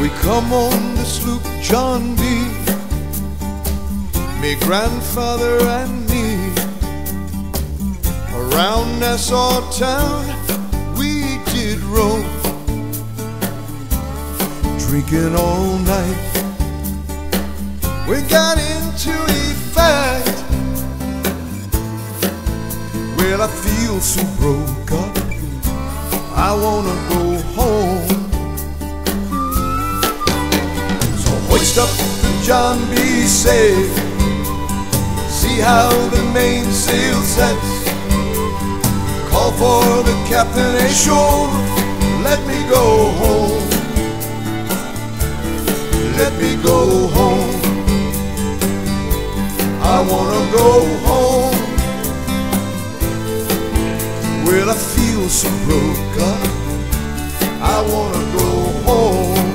We come on the sloop John B, me grandfather and me. Around Nassau town we did roam, drinking all night. We got into a fight. Well, I feel so broke up, I wanna go home. So hoist up the John B. sail, see how the mainsail sets. Call for the captain ashore, let me go home. Let me go home. I wanna go home. Well, I feel so broke up, I wanna go home.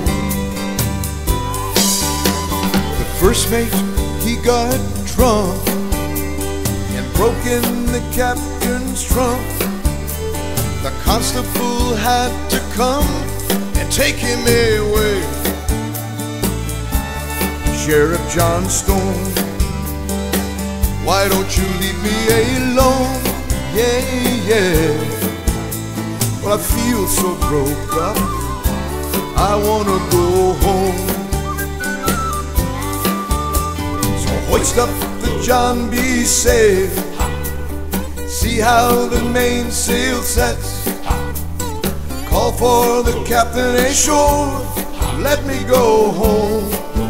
The first mate, he got drunk and broke in the captain's trunk. The constable had to come and take him away. Sheriff John Stone, why don't you leave me alone? Yeah, yeah. Well, I feel so broke up, I wanna go home. So hoist up the John B. sail, see how the mainsail sets. Call for the captain ashore, let me go home.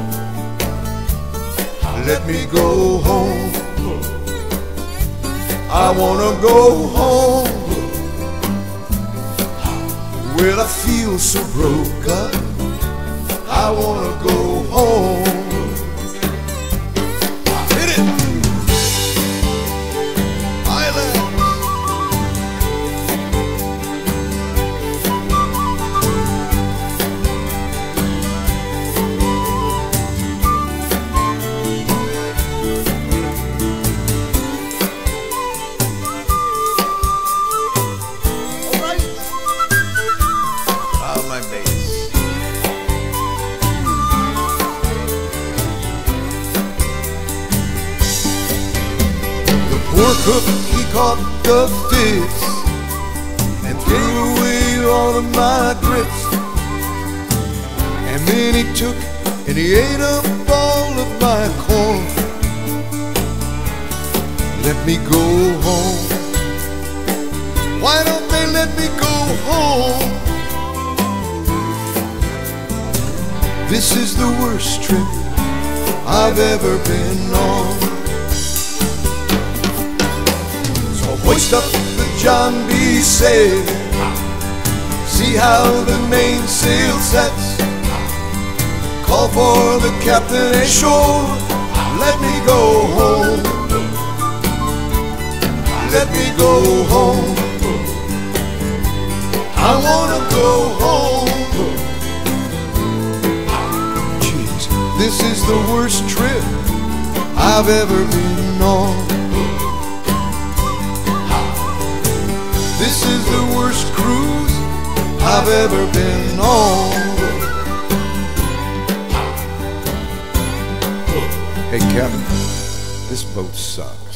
Let me go home. I wanna go home. Well, I feel so broke up, I wanna go home. Hit it! Island! Poor cook, he caught the fits and threw away all of my grits. And then he took and he ate up all of my corn. Let me go home. Why don't they let me go home? This is the worst trip I've ever been on. Hoist up the John B. sail, see how the mainsail sets. Call for the captain ashore, let me go home. Let me go home. I wanna go home. Jeez, this is the worst trip I've ever been on. This is the worst cruise I've ever been on. Hey Kevin, this boat sucks.